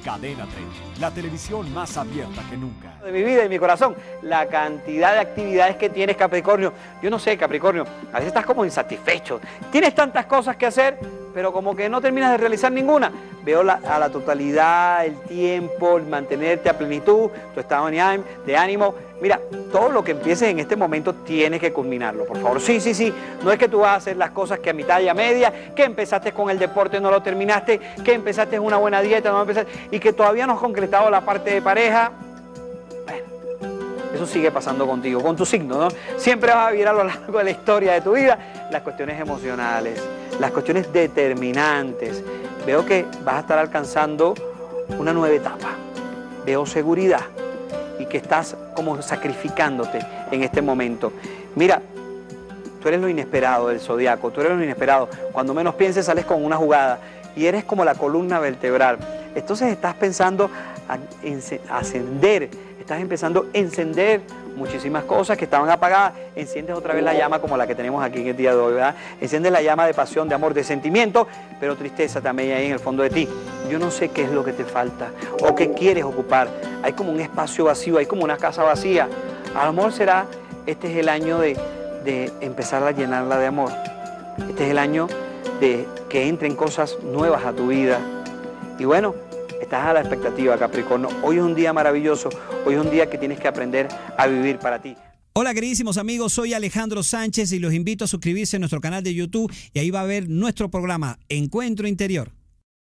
Cadena 30, la televisión más abierta que nunca. De mi vida y mi corazón, la cantidad de actividades que tienes, Capricornio. Yo no sé, Capricornio, a veces estás como insatisfecho. Tienes tantas cosas que hacer, pero como que no terminas de realizar ninguna. Veo a la totalidad, el tiempo, el mantenerte a plenitud, tu estado de ánimo. Mira, todo lo que empieces en este momento tienes que culminarlo, por favor. Sí, sí, sí. No es que tú vas a hacer las cosas que a mitad y a media, que empezaste con el deporte, no lo terminaste, que empezaste una buena dieta, no empezaste, y que todavía no has concretado la parte de pareja. Eso sigue pasando contigo, con tu signo, ¿no? Siempre vas a vivir a lo largo de la historia de tu vida las cuestiones emocionales, las cuestiones determinantes. Veo que vas a estar alcanzando una nueva etapa. Veo seguridad y que estás como sacrificándote en este momento. Mira, tú eres lo inesperado del zodiaco, tú eres lo inesperado. Cuando menos pienses sales con una jugada y eres como la columna vertebral. Entonces estás pensando ascender. Estás empezando a encender muchísimas cosas que estaban apagadas. Enciendes otra vez la llama como la que tenemos aquí en el día de hoy, ¿verdad? Enciendes la llama de pasión, de amor, de sentimiento, pero tristeza también ahí en el fondo de ti. Yo no sé qué es lo que te falta o qué quieres ocupar. Hay como un espacio vacío, hay como una casa vacía. A lo mejor será, este es el año de empezar a llenarla de amor. Este es el año de que entren cosas nuevas a tu vida. Y bueno, estás a la expectativa, Capricornio. Hoy es un día maravilloso, hoy es un día que tienes que aprender a vivir para ti. Hola queridísimos amigos, soy Alejandro Sánchez y los invito a suscribirse a nuestro canal de YouTube y ahí va a ver nuestro programa Encuentro Interior.